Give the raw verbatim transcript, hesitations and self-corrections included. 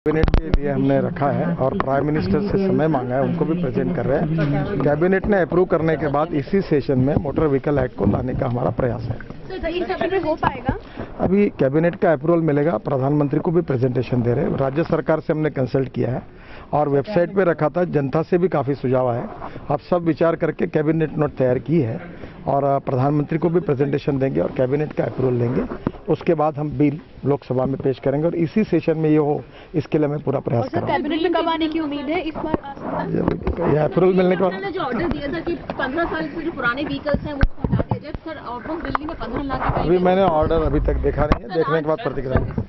Cabinet के लिए हमने रखा है और प्राइम मिनिस्टर से समय मांगा है, उनको भी प्रेजेंट कर रहे हैं। कैबिनेट ने अप्रूव करने के बाद इसी सेशन में मोटर व्हीकल एक्ट को लाने का हमारा प्रयास है। तो इस सत्र में हो पाएगा? अभी कैबिनेट का अप्रूवल मिलेगा, प्रधानमंत्री को भी प्रेजेंटेशन दे रहे हैं। राज्य सरकार से हमने कंसल्ट किया है और वेबसाइट पे रखा था, जनता से भी काफ़ी सुझाव आए। अब सब विचार करके कैबिनेट नोट तैयार की है और प्रधानमंत्री को भी प्रेजेंटेशन देंगे और कैबिनेट का अप्रूवल लेंगे। उसके बाद हम बिल लोकसभा में पेश करेंगे और इसी सेशन में ये हो, इसके लिए मैं पूरा प्रयास करूँगा। कैबिनेट में कब आने की उम्मीद है इस बार? यह अप्रूवल मिलने के बाद जो ऑर्डर दिया था कि पंद्रह साल से जो पुराने व्हीकल्स हैं वो हटा दिया जाए, सर आउट ऑफ दिल्ली में पंद्रह लाख। अभी मैंने ऑर्डर अभी तक देखा नहीं है, देखने के बाद प्रतिक्रिया।